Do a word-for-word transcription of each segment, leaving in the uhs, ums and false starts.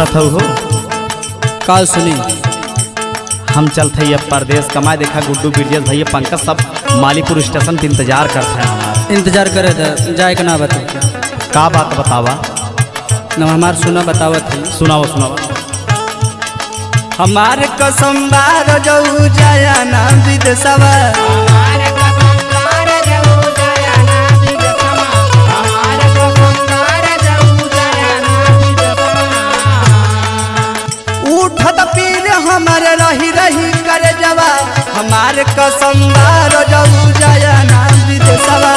सुनत हो काल सुनी हम चलते अब परदेश कमाए। देखा गुड्डू बिरजेश भैया पंकज सब मालीपुर स्टेशन पे इंतजार करते हैं हमारा। इंतजार करे थे जाए के ना बता का बात बतावा न हमार सुना बतावत थी। सुनाओ सुनाओ। हमार कसम बार जाऊ जाया ना विदेशवा उठत पीर हमारे रही रही कर जवा हमारे कसम बार जाऊ जाया ना विदेशवा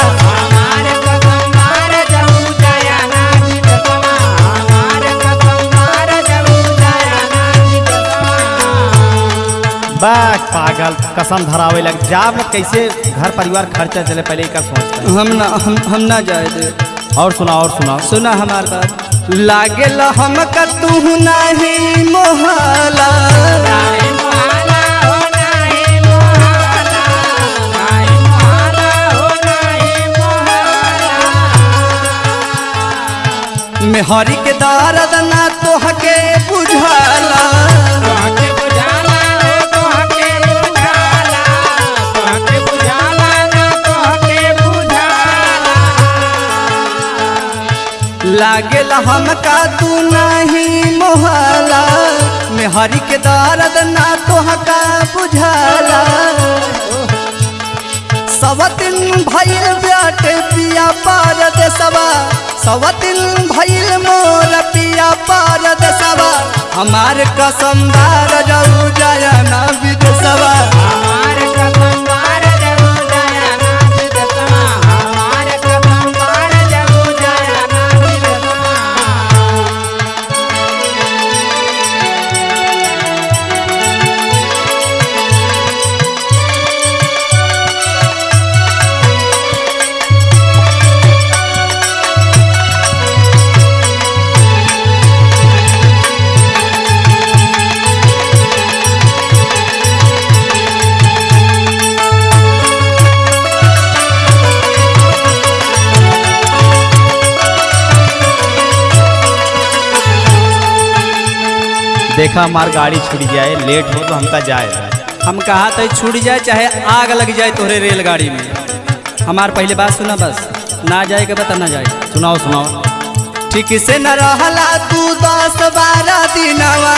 बाग पागल कसम धरावे लग जा मत। कैसे घर परिवार खर्चा चले पहले का सोचते हम ना हम हम ना जाए दे। और सुना और सुना सुना हमार बात लागे ला हम का तू नहीं मोहला मेहरी के दर्द ना तोहके बुझाला लागेला हमका तू नहीं मोहला मेहरी के दर्द ना तोहका बुझाला सवतिन भइल बाटे पिया पार देसवा सवतिन भइल मोर पिया पार देसवा हमार कसम बार जाऊ जाया ना विदेशवा हमार कसम बार जाऊ जाया ना विदेशवा हमार कसम बार जाऊ जाया ना विदेशवा। देखा हमार गाड़ी छूट जाए लेट हो तो हमका जाए। हम कहा तो छूट जाए चाहे आग लग जाए तोहरे रेलगाड़ी में। हमार पहले बात सुना बस ना जाए के बता ना जाए। सुनाओ सुनाओ। ठीक से न रहला तू दस बारह दिनवा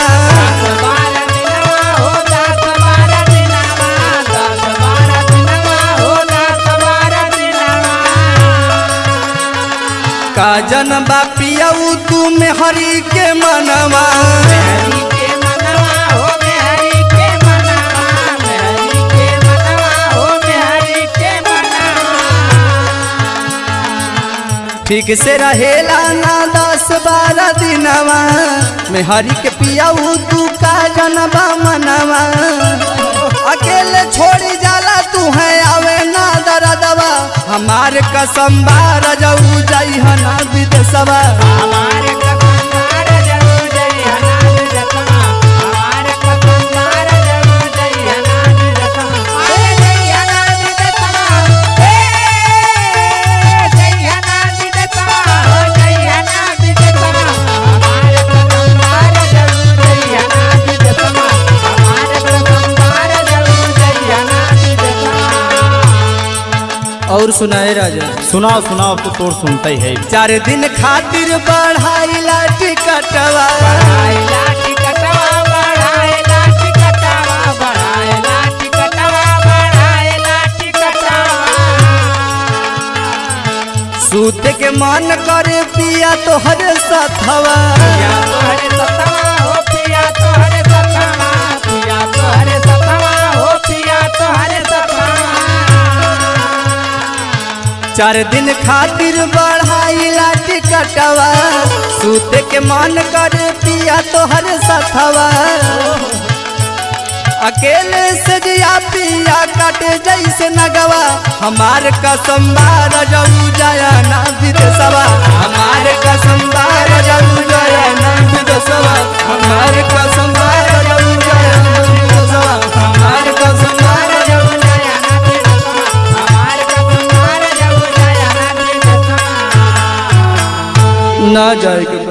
का जनबा पियाऊ तू मेहरी के मनवा ठीक से रहेला ना दस बारह दिनवा मेहरी के पियाऊ तू का जनबा मनवा अकेले छोड़ी जाला तू है आवे ना दरदवा हमारे कसम बार जाऊ जाई ना विदेशवा हमारे कसम बार जाऊ जाई ना विदेशवा हमारे कसम बार जाऊ जाई ना विदेशवा अरे जाई ना विदेशवा ए जाई ना विदेशवा हो जाई ना विदेशवा हमारे कसम बार जाऊ जाई ना विदेशवा हमारे कसम बार जाऊ जाई ना विदेशवा। और सुनाए राजा सुनाओ सुनाओ तो तोड़ सुनते ही है। चार दिन खातिर बढ़ाइला टिकटवा बढ़ाइला टिकटवा बढ़ाइला टिकटवा बढ़ाइला टिकटवा बढ़ाइला टिकटवा सूते के मन करे पिया तोहरे सथवा पिया तोहरे सथवा हो पिया तोहरे सथवा पिया तोहरे सथवा हो पिया तोहरे सथवा। चार दिन खातिर बढ़ाइला टिकटवा सूते के मन करे पिया तोहर सथवा अकेले से जिया पिया काटे जैसे नगवा हमार कसम बार जाऊ जाया ना विदेशवा हमार कसम बार जाऊ जाया ना विदेशवा हमार कसम बार जाऊ जाया ना विदेशवा हमार कसम बार जाऊ जाया ना विदेशवा हमार कसम बार जाऊ जाया ना विदेशवा। ना जाए